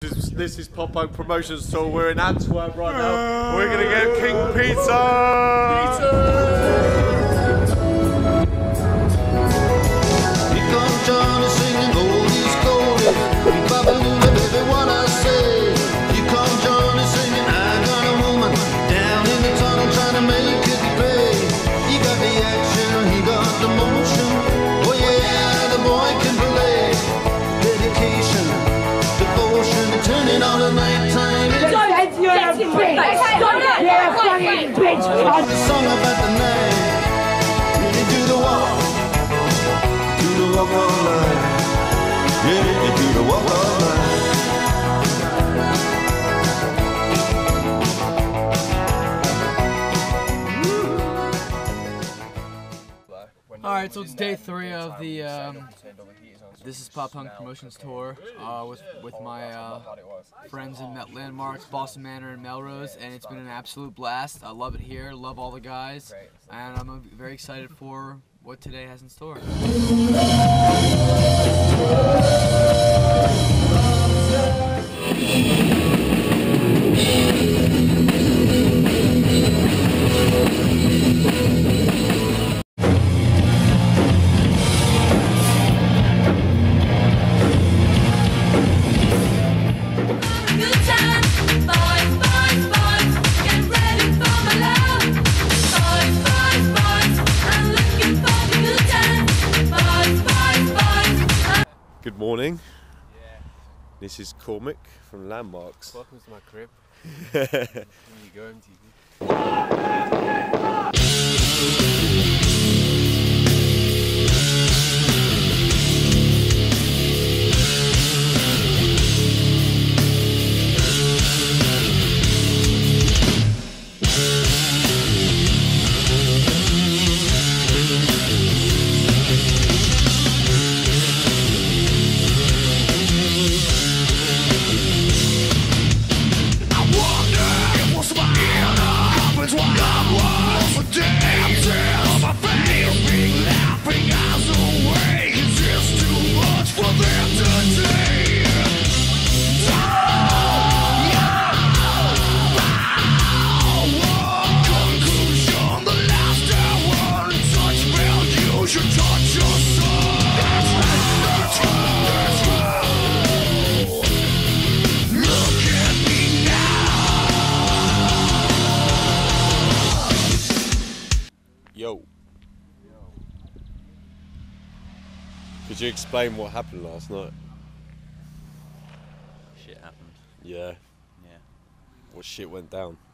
This is Pop Punk Promotions Tour. We're in Antwerp right now. We're gonna get King Pizza! Here comes Johnny singing oldies goldies. Babaloo, baby, what I say. Here comes Johnny singing I got a woman down in the tunnel trying to make it pay. He got the action, he got the motion. Oh yeah, the boy can play. Dedication, devotion, turning on the nighttime. You're a bitch! You're a fucking bitch! The song about the night. You do the walk. Do the walk all night. Yeah, you do the walk all night. Alright, so it's day 3 of the This is Pop Punk Promotions Tour with my friends in Landmarks, Boston Manor and Melrose, and it's been an absolute blast. I love it here, love all the guys, and I'm very excited for what today has in store. Good morning. This is Cormac from Landmarks. Welcome to my crib. Here you go, MTV. Yo. Could you explain what happened last night? Shit happened. Yeah. Yeah. What shit went down?